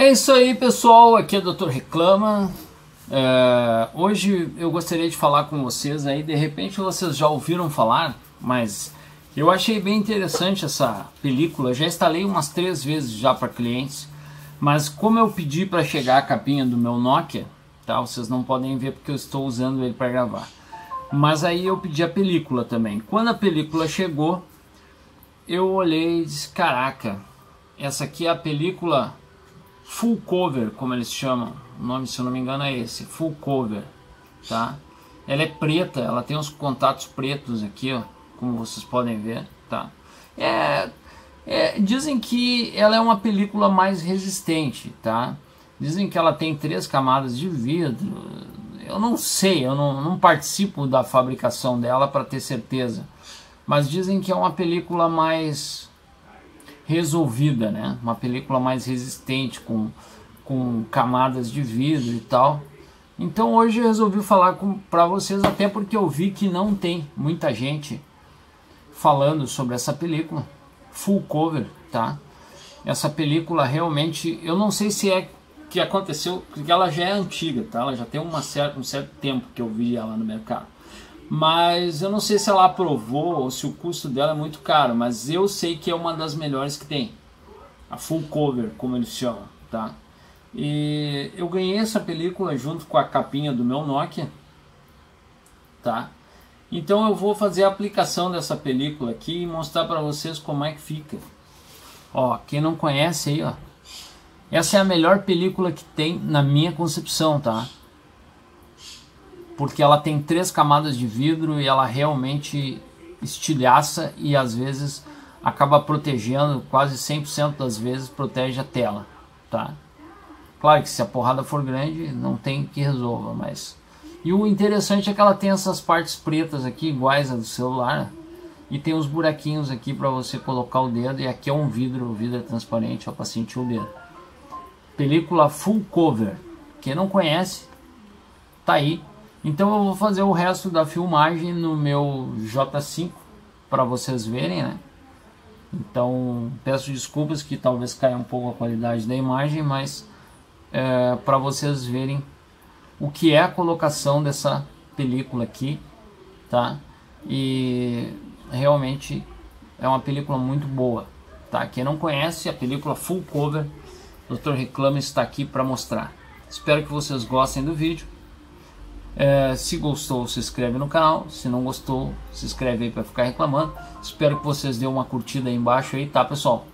É isso aí, pessoal, aqui é o Dr. Reclama. Hoje eu gostaria de falar com vocês aí, de repente vocês já ouviram falar, mas eu achei bem interessante essa película. Já instalei umas 3 vezes já para clientes, mas como eu pedi para chegar a capinha do meu Nokia, tá? Vocês não podem ver porque eu estou usando ele para gravar. Mas aí eu pedi a película também. Quando a película chegou, eu olhei e disse, caraca, essa aqui é a película full cover, como eles chamam. O nome, se eu não me engano, é esse, full cover, tá? Ela é preta, ela tem os contatos pretos aqui, ó, como vocês podem ver, tá? Dizem que ela é uma película mais resistente, tá? Dizem que ela tem 3 camadas de vidro. Eu não sei, eu não participo da fabricação dela para ter certeza, mas dizem que é uma película mais resolvida, né? Uma película mais resistente, com camadas de vidro e tal. Então hoje eu resolvi falar para vocês, até porque eu vi que não tem muita gente falando sobre essa película full cover, tá? Essa película realmente, eu não sei se é que aconteceu, porque ela já é antiga, tá? Ela já tem um certo tempo que eu vi ela no mercado. Mas eu não sei se ela aprovou ou se o custo dela é muito caro, mas eu sei que é uma das melhores que tem, a full cover, como eles chamam, tá? E eu ganhei essa película junto com a capinha do meu Nokia, tá? Então eu vou fazer a aplicação dessa película aqui e mostrar para vocês como é que fica. Ó, quem não conhece aí, ó, essa é a melhor película que tem na minha concepção, tá? Porque ela tem 3 camadas de vidro e ela realmente estilhaça e às vezes acaba protegendo, quase 100% das vezes protege a tela, tá? Claro que se a porrada for grande não tem que resolva, mas... E o interessante é que ela tem essas partes pretas aqui, iguais a do celular, e tem os buraquinhos aqui para você colocar o dedo, e aqui é um vidro, o vidro é transparente, ó, para sentir o dedo. Película full cover, quem não conhece, tá aí. Então eu vou fazer o resto da filmagem no meu J5 para vocês verem, né? Então peço desculpas que talvez caia um pouco a qualidade da imagem, mas para vocês verem o que é a colocação dessa película aqui, tá? E realmente é uma película muito boa, tá? Quem não conhece a película full cover, Dr. Reclama está aqui para mostrar. Espero que vocês gostem do vídeo. Se gostou, se inscreve no canal. Se não gostou, se inscreve aí para ficar reclamando. Espero que vocês dêem uma curtida aí embaixo aí, tá, pessoal?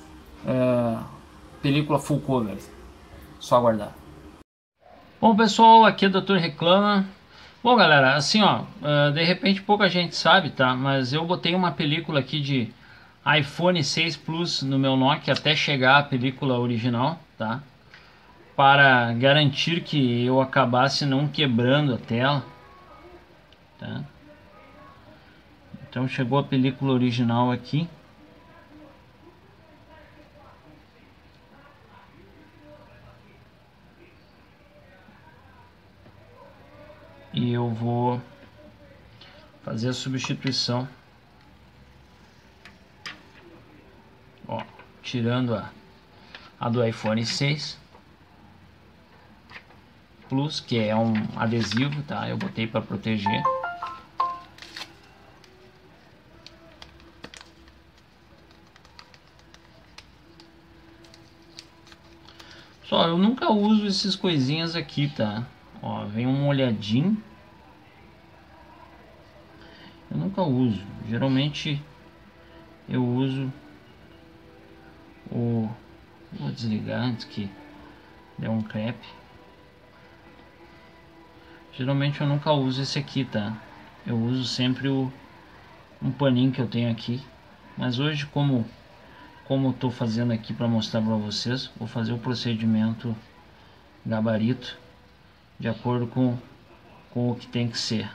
Película full cover, só aguardar. Bom, pessoal, aqui é o Dr. Reclama. Bom, galera, assim, ó, de repente pouca gente sabe, tá? Mas eu botei uma película aqui de iPhone 6 Plus no meu Nokia até chegar a película original, tá? Para garantir que eu acabasse não quebrando a tela, tá? Então chegou a película original aqui. E eu vou fazer a substituição, ó, tirando a do iPhone 6 Plus, que é um adesivo, tá? Eu botei para proteger. Só eu nunca uso esses coisinhas aqui, tá? Ó, vem um molhadinho. Eu nunca uso. Geralmente eu uso o... Vou desligar antes que dê um crepe. Geralmente eu nunca uso esse aqui, tá? Eu uso sempre um paninho que eu tenho aqui. Mas hoje, como eu tô fazendo aqui para mostrar para vocês, vou fazer o procedimento gabarito de acordo com o que tem que ser.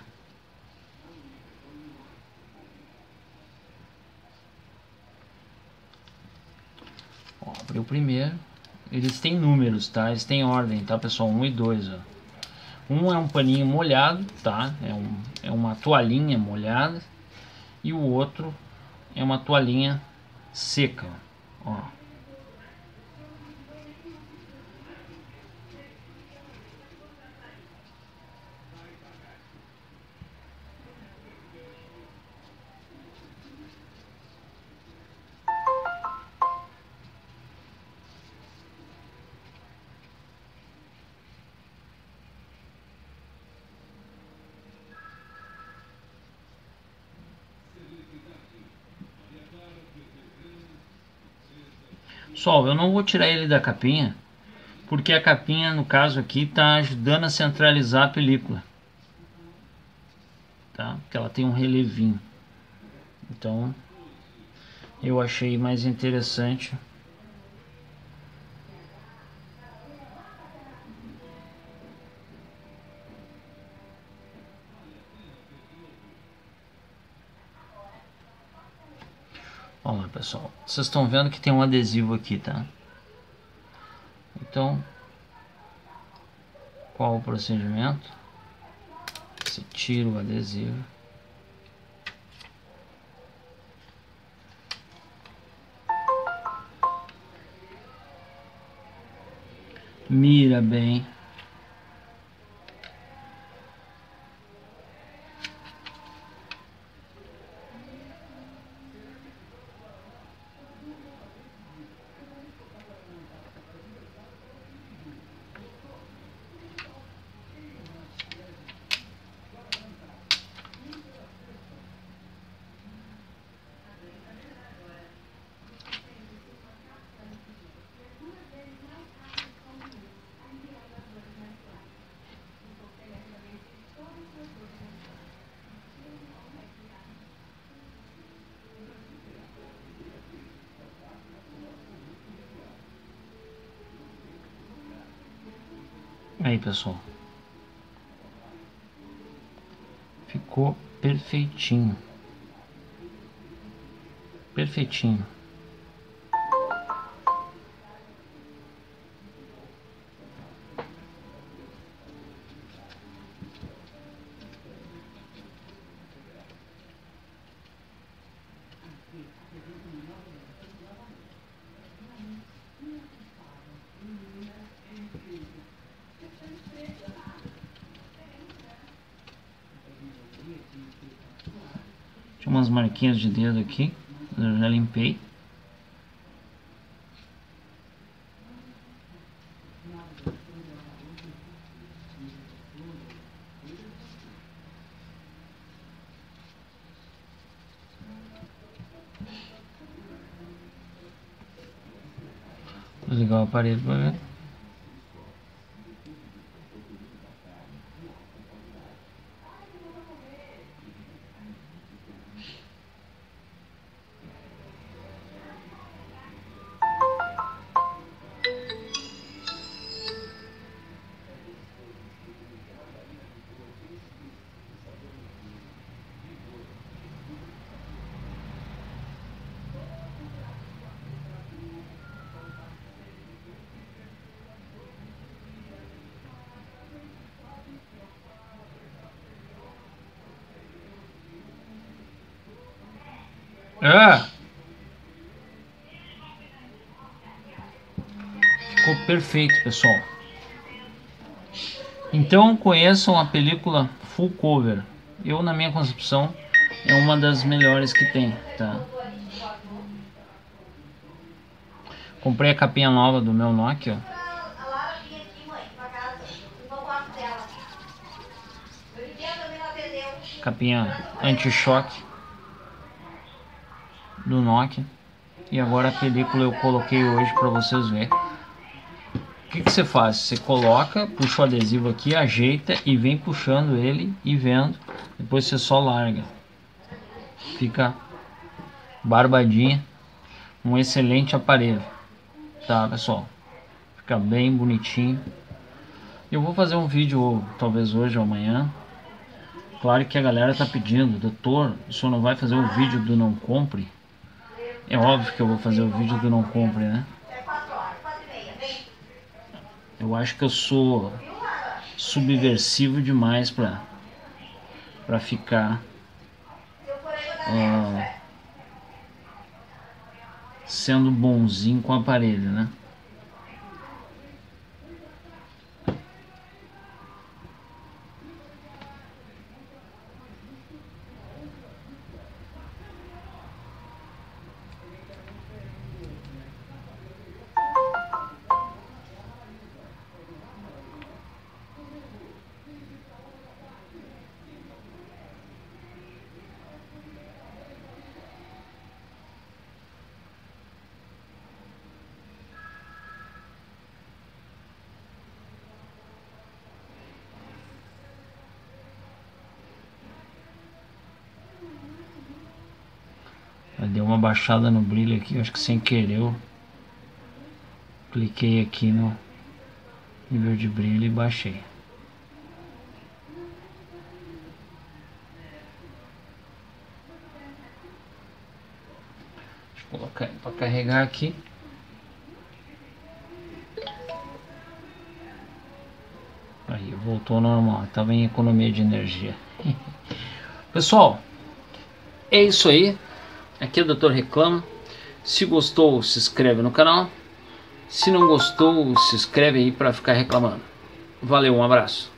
Ó, abri o primeiro. Eles têm números, tá? Eles têm ordem, tá, pessoal? 1 e 2, ó. Um é um paninho molhado, tá? É uma toalhinha molhada. E o outro é uma toalhinha seca, ó. Pessoal, eu não vou tirar ele da capinha, porque a capinha, no caso aqui, está ajudando a centralizar a película, tá? Porque ela tem um relevinho. Então, eu achei mais interessante. Vamos lá, pessoal. Vocês estão vendo que tem um adesivo aqui, tá? Então, qual o procedimento? Você tira o adesivo. Mira bem. Aí, pessoal, ficou perfeitinho, perfeitinho. Tinha umas marquinhas de dedo aqui, eu já limpei. Vou ligar o aparelho para ver. Ah! Ficou perfeito, pessoal. Então conheçam a película Full Cover. Eu, na minha concepção, é uma das melhores que tem, tá? Comprei a capinha nova do meu Nokia. Capinha anti-choque do Nokia. E agora a película eu coloquei hoje para vocês verem. O que você faz? Você coloca, puxa o adesivo aqui, ajeita e vem puxando ele e vendo. Depois você só larga. Fica barbadinha. Um excelente aparelho. Tá, pessoal? Fica bem bonitinho. Eu vou fazer um vídeo talvez hoje ou amanhã. Claro que a galera tá pedindo, doutor, o senhor não vai fazer o vídeo do não compre? É óbvio que eu vou fazer o vídeo do não compre, né? Eu acho que eu sou subversivo demais pra ficar sendo bonzinho com o aparelho, né? Deu uma baixada no brilho aqui, acho que sem querer eu cliquei aqui no nível de brilho e baixei. Deixa eu colocar para carregar aqui. Aí voltou ao normal, estava em economia de energia. Pessoal, é isso aí. Aqui é o Dr. Reclamo. Se gostou, se inscreve no canal. Se não gostou, se inscreve aí para ficar reclamando. Valeu, um abraço.